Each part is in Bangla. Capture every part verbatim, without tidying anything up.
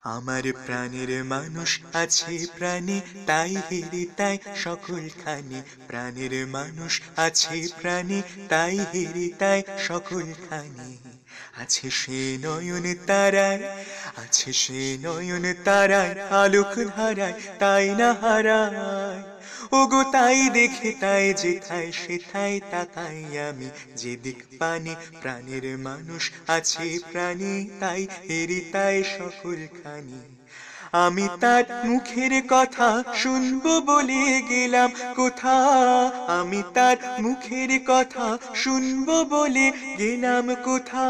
আমার প্রাণের মানুষ আছে প্রাণে, তাই হেরে তাই সকলখানি। প্রাণের মানুষ আছে প্রাণে, তাই হেরে তাই সকলখানি। আছে সে নয়ন তারায়, আছে সে নয়ন তারায়, আলোক ধারায় তাই না হারায়। ওগো তাই দেখে তাই যেথায় সেথায় তাকাই আমি, যেদিক পানে প্রাণের মানুষ আছে প্রাণে, তাই হেরে তাই সকলখানি। আমি তার মুখের কথা শুনবো বলে গেলাম কোথা, আমি তার মুখের কথা শুনবো বলে গেলাম কোথা।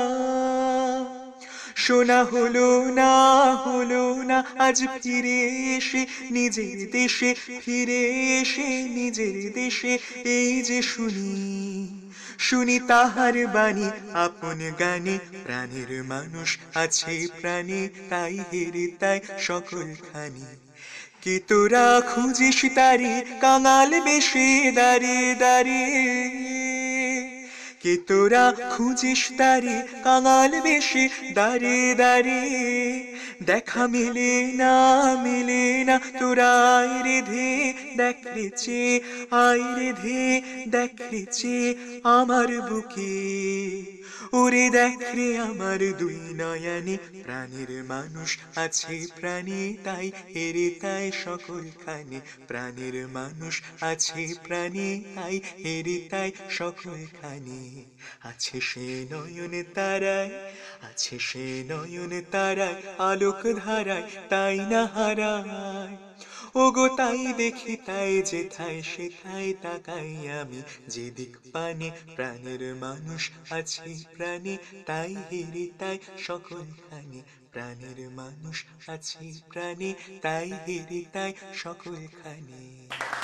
শোনা হলো না হলো না আজ ফিরে এসে নিজের দেশে, ফিরে এসে নিজের দেশে এই যে শুনি, শুনি তাহার বাণী আপন গানে। প্রাণের মানুষ আছে প্রাণে, তাই হেরে তাই সকলখানি। কে তোরা খুঁজিস তারে কাঙাল বেশে দাঁড়িয়ে দাঁড়িয়ে, কে তোরা খুঁজিস তারে কাঙাল বেশে দাঁড়িয়ে দাঁড়িয়ে। দেখা মেলে না মেলে না তোরা আয় রে ধে, দেখ রে চে আয় রে ধে, দেখ রে চে আমার বুকে। ওরে দেখ রে আমার দুই নয়নে, প্রাণের মানুষ আছে প্রাণে, তাই হেরে তাই সকলখানি। প্রাণের মানুষ আছে প্রাণে, তাই হেরে তাই সকলখানি। আছে সে নয়ন তারায়, আছে সে নয়ন তারায়, আলোক ধারায় তাই না হারায়। ওগো তাই দেখি তাই যেথায় সেথায় তাকাই আমি, যেদিক পানে প্রাণের মানুষ আছে প্রাণে, তাই হেরে তাই সকলখানি। প্রাণের মানুষ আছে প্রাণে, তাই হেরে তাই সকলখানি।